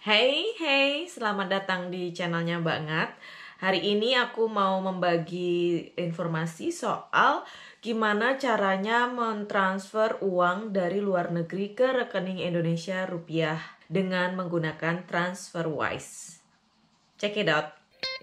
Hey, selamat datang di channelnya Banget. Hari ini aku mau membagi informasi soal gimana caranya mentransfer uang dari luar negeri ke rekening Indonesia rupiah dengan menggunakan TransferWise. Check it out.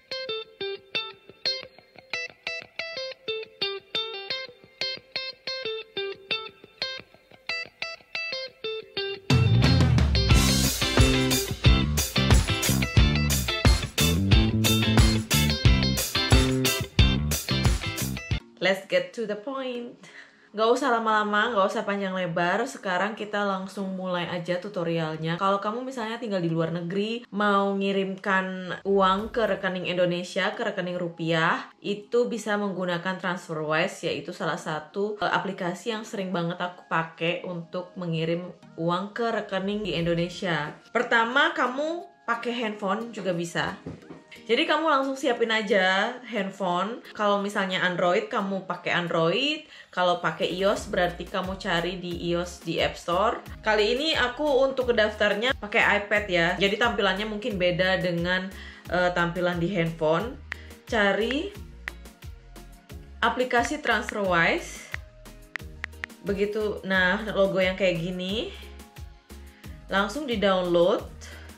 Let's get to the point. Gak usah lama-lama, gak usah panjang lebar. Sekarang kita langsung mulai aja tutorialnya. Kalau kamu misalnya tinggal di luar negeri, mau ngirimkan uang ke rekening Indonesia, ke rekening rupiah, itu bisa menggunakan TransferWise, yaitu salah satu aplikasi yang sering banget aku pakai untuk mengirim uang ke rekening di Indonesia. Pertama, kamu pakai handphone juga bisa. Jadi kamu langsung siapin aja handphone. Kalau misalnya Android, kamu pakai Android. Kalau pakai iOS, berarti kamu cari di iOS di App Store. Kali ini aku untuk kedaftarnya pakai iPad ya. Jadi tampilannya mungkin beda dengan tampilan di handphone. Cari aplikasi TransferWise. Begitu, nah logo yang kayak gini. Langsung di-download.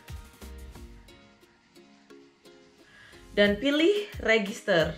Dan pilih register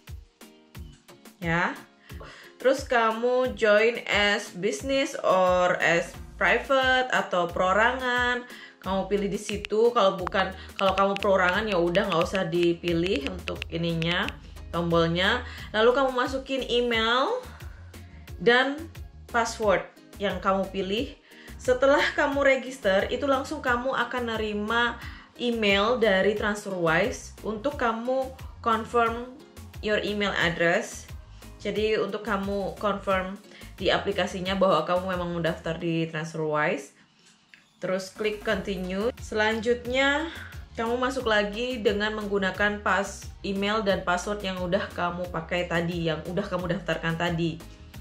ya. Terus kamu join as business or as private atau perorangan. Kamu pilih di situ. Kalau kamu perorangan ya udah nggak usah dipilih untuk ininya, tombolnya. Lalu kamu masukin email dan password yang kamu pilih. Setelah kamu register, itu langsung kamu akan nerima email dari TransferWise untuk kamu confirm your email address. Jadi untuk kamu confirm di aplikasinya bahwa kamu memang mendaftar di TransferWise. Terus klik continue. Selanjutnya kamu masuk lagi dengan menggunakan email dan password yang udah kamu pakai tadi, yang udah kamu daftarkan tadi.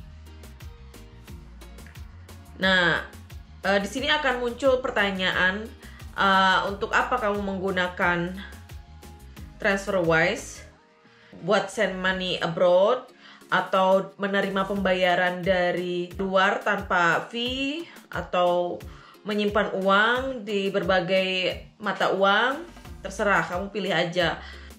Nah, di sini akan muncul pertanyaan, untuk apa kamu menggunakan TransferWise? Buat send money abroad atau menerima pembayaran dari luar tanpa fee, atau menyimpan uang di berbagai mata uang? Terserah, kamu pilih aja.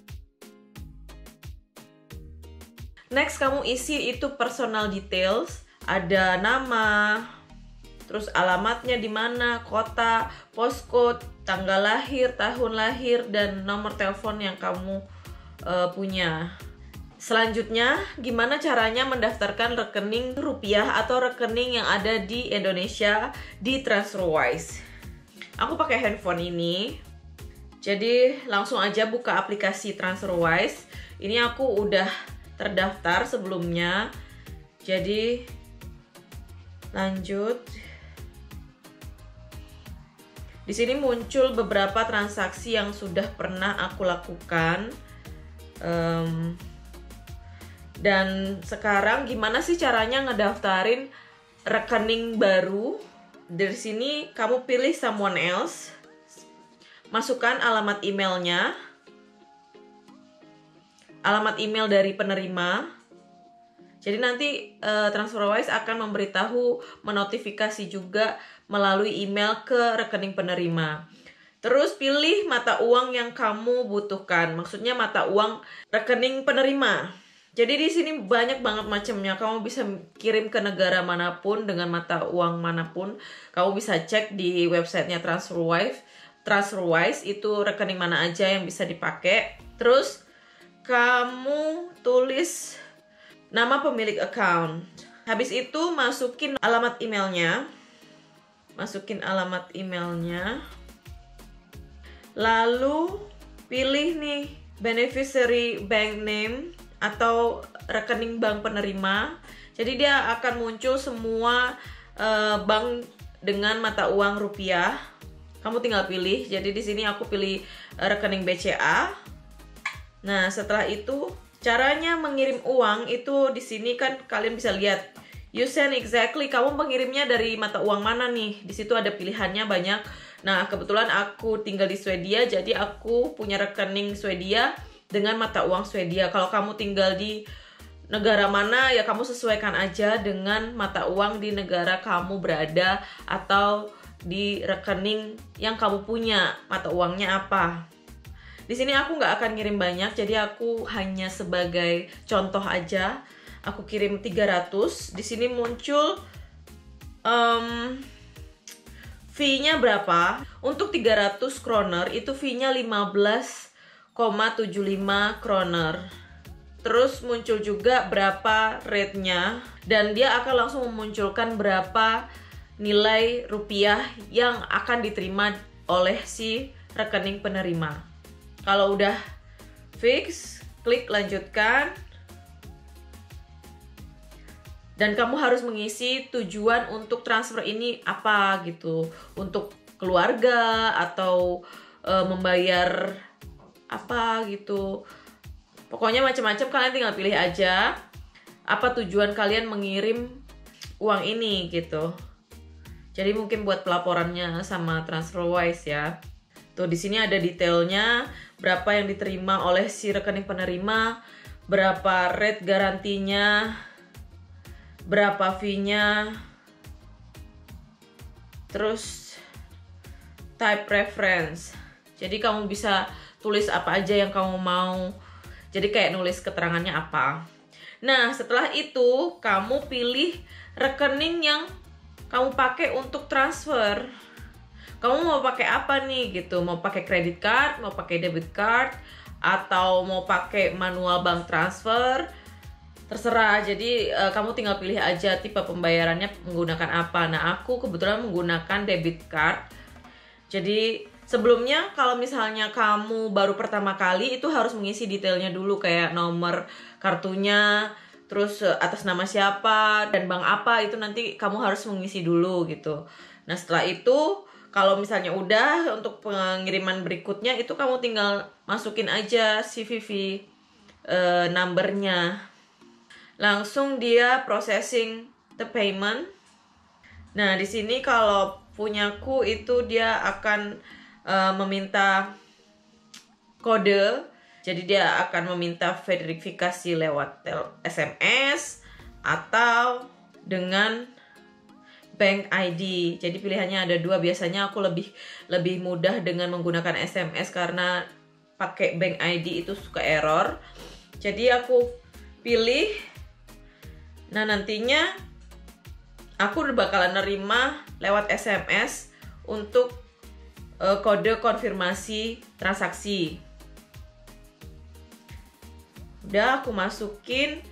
Next, kamu isi itu personal details, ada nama, terus alamatnya di mana, kota, postcode, tanggal lahir, tahun lahir, dan nomor telepon yang kamu punya. Selanjutnya, gimana caranya mendaftarkan rekening rupiah atau rekening yang ada di Indonesia di TransferWise. Aku pakai handphone ini, jadi langsung aja buka aplikasi TransferWise. Ini aku udah terdaftar sebelumnya, jadi lanjut. Di sini muncul beberapa transaksi yang sudah pernah aku lakukan. Dan sekarang gimana sih caranya ngedaftarin rekening baru? Dari sini kamu pilih someone else. Masukkan alamat emailnya. Alamat email dari penerima. Jadi nanti TransferWise akan memberitahu, menotifikasi juga melalui email ke rekening penerima. Terus pilih mata uang yang kamu butuhkan. Maksudnya mata uang rekening penerima. Jadi di sini banyak banget macamnya. Kamu bisa kirim ke negara manapun dengan mata uang manapun. Kamu bisa cek di websitenya TransferWise. TransferWise itu rekening mana aja yang bisa dipakai. Terus kamu tulis nama pemilik account. Habis itu masukin alamat emailnya. Lalu pilih nih beneficiary bank name atau rekening bank penerima. Jadi dia akan muncul semua bank dengan mata uang rupiah. Kamu tinggal pilih. Jadi di sini aku pilih rekening BCA. Nah, setelah itu caranya mengirim uang itu di sini kan kalian bisa lihat. You send exactly, kamu mengirimnya dari mata uang mana nih? Di situ ada pilihannya banyak. Nah, kebetulan aku tinggal di Swedia, jadi aku punya rekening Swedia dengan mata uang Swedia. Kalau kamu tinggal di negara mana, ya kamu sesuaikan aja dengan mata uang di negara kamu berada atau di rekening yang kamu punya, mata uangnya apa. Di sini aku nggak akan ngirim banyak, jadi aku hanya sebagai contoh aja. Aku kirim 300. Di sini muncul fee-nya berapa. Untuk 300 kroner itu fee-nya 15,75 kroner. Terus muncul juga berapa rate-nya, dan dia akan langsung memunculkan berapa nilai rupiah yang akan diterima oleh si rekening penerima. Kalau udah fix, klik lanjutkan. Dan kamu harus mengisi tujuan untuk transfer ini apa gitu. Untuk keluarga atau membayar apa gitu. Pokoknya macam-macam, kalian tinggal pilih aja apa tujuan kalian mengirim uang ini gitu. Jadi mungkin buat pelaporannya sama TransferWise ya. Tuh di sini ada detailnya, berapa yang diterima oleh si rekening penerima, berapa rate garantinya, berapa fee-nya, terus type preference. Jadi kamu bisa tulis apa aja yang kamu mau. Jadi kayak nulis keterangannya apa. Nah, setelah itu kamu pilih rekening yang kamu pakai untuk transfer. Kamu mau pakai apa nih gitu? Mau pakai credit card, mau pakai debit card, atau mau pakai manual bank transfer? Terserah. Jadi kamu tinggal pilih aja tipe pembayarannya menggunakan apa. Nah, aku kebetulan menggunakan debit card. Jadi sebelumnya kalau misalnya kamu baru pertama kali itu harus mengisi detailnya dulu, kayak nomor kartunya, terus atas nama siapa dan bank apa, itu nanti kamu harus mengisi dulu gitu. Nah, setelah itu kalau misalnya udah untuk pengiriman berikutnya itu kamu tinggal masukin aja CVV numbernya. Langsung dia processing the payment. Nah, di sini kalau punyaku itu dia akan meminta kode. Jadi dia akan meminta verifikasi lewat SMS atau dengan Bank ID. Jadi pilihannya ada dua. Biasanya aku lebih mudah dengan menggunakan SMS karena pakai Bank ID itu suka error. Jadi aku pilih. Nah, nantinya aku bakalan nerima lewat SMS untuk kode konfirmasi transaksi. Udah aku masukin.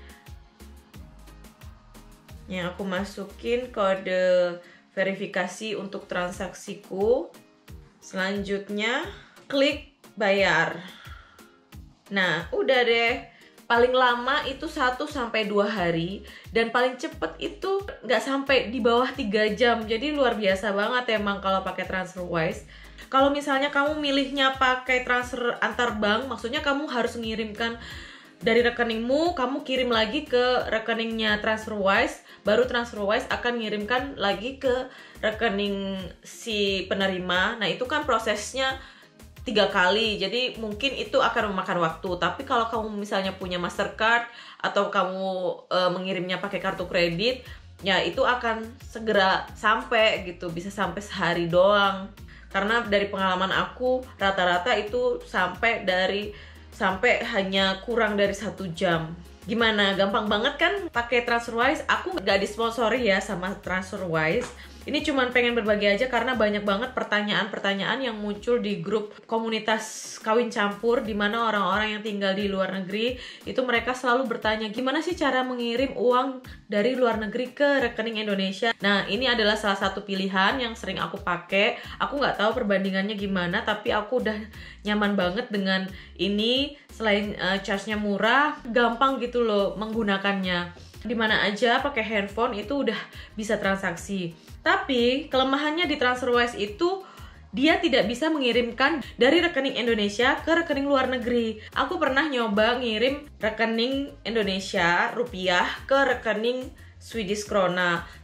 Aku masukin kode verifikasi untuk transaksiku. Selanjutnya klik bayar. Nah, udah deh. Paling lama itu 1-2 hari, dan paling cepet itu nggak sampai di bawah 3 jam. Jadi luar biasa banget emang kalau pakai TransferWise. Kalau misalnya kamu milihnya pakai transfer antar bank, maksudnya kamu harus mengirimkan dari rekeningmu, kamu kirim lagi ke rekeningnya TransferWise, baru TransferWise akan ngirimkan lagi ke rekening si penerima. Nah, itu kan prosesnya 3 kali, jadi mungkin itu akan memakan waktu. Tapi kalau kamu misalnya punya Mastercard atau kamu mengirimnya pakai kartu kredit, ya itu akan segera sampai gitu, bisa sampai sehari doang. Karena dari pengalaman aku, rata-rata itu sampai hanya kurang dari 1 jam. Gimana? Gampang banget kan pakai TransferWise? Aku nggak disponsori ya sama TransferWise. Ini cuman pengen berbagi aja karena banyak banget pertanyaan-pertanyaan yang muncul di grup komunitas kawin campur, di mana orang-orang yang tinggal di luar negeri itu mereka selalu bertanya gimana sih cara mengirim uang dari luar negeri ke rekening Indonesia. Nah, ini adalah salah satu pilihan yang sering aku pakai. Aku nggak tahu perbandingannya gimana, tapi aku udah nyaman banget dengan ini. Selain charge-nya murah, gampang gitu loh menggunakannya. Dimana aja pakai handphone itu udah bisa transaksi. Tapi kelemahannya di TransferWise itu dia tidak bisa mengirimkan dari rekening Indonesia ke rekening luar negeri. Aku pernah nyoba ngirim rekening Indonesia rupiah ke rekening Swedish krona,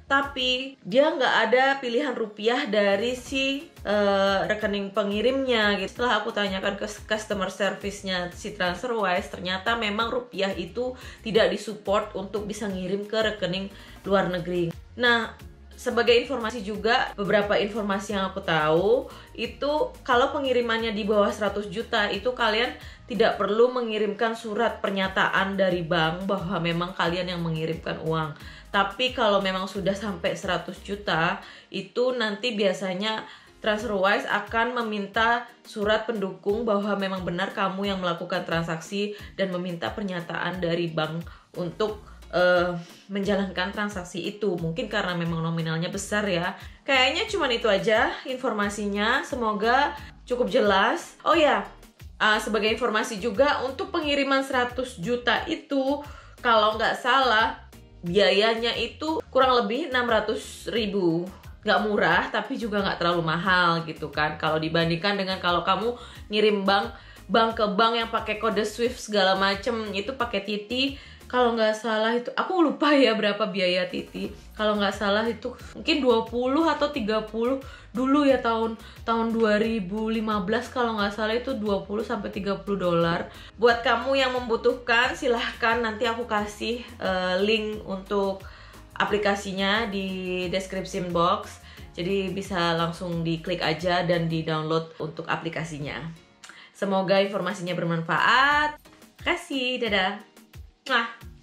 tapi dia nggak ada pilihan rupiah dari si rekening pengirimnya gitu. Setelah aku tanyakan ke customer service-nya si TransferWise, ternyata memang rupiah itu tidak disupport untuk bisa ngirim ke rekening luar negeri. Nah, sebagai informasi juga, beberapa informasi yang aku tahu itu kalau pengirimannya di bawah 100 juta itu kalian tidak perlu mengirimkan surat pernyataan dari bank bahwa memang kalian yang mengirimkan uang. Tapi kalau memang sudah sampai 100 juta itu nanti biasanya TransferWise akan meminta surat pendukung bahwa memang benar kamu yang melakukan transaksi dan meminta pernyataan dari bank untuk menjalankan transaksi itu. Mungkin karena memang nominalnya besar ya. Kayaknya cuma itu aja informasinya. Semoga cukup jelas. Oh ya, sebagai informasi juga untuk pengiriman 100 juta itu kalau nggak salah biayanya itu kurang lebih 600.000. Nggak murah tapi juga nggak terlalu mahal gitu kan. Kalau dibandingkan dengan kalau kamu ngirim bank ke bank yang pakai kode Swift segala macem, itu pakai Titi. Kalau nggak salah itu, aku lupa ya berapa biaya Titi. Kalau nggak salah itu mungkin 20 atau 30 dulu ya, tahun 2015 kalau nggak salah itu 20 sampai 30 dolar. Buat kamu yang membutuhkan silahkan nanti aku kasih link untuk aplikasinya di description box. Jadi bisa langsung diklik aja dan di-download untuk aplikasinya. Semoga informasinya bermanfaat. Terima kasih, dadah. Mwah.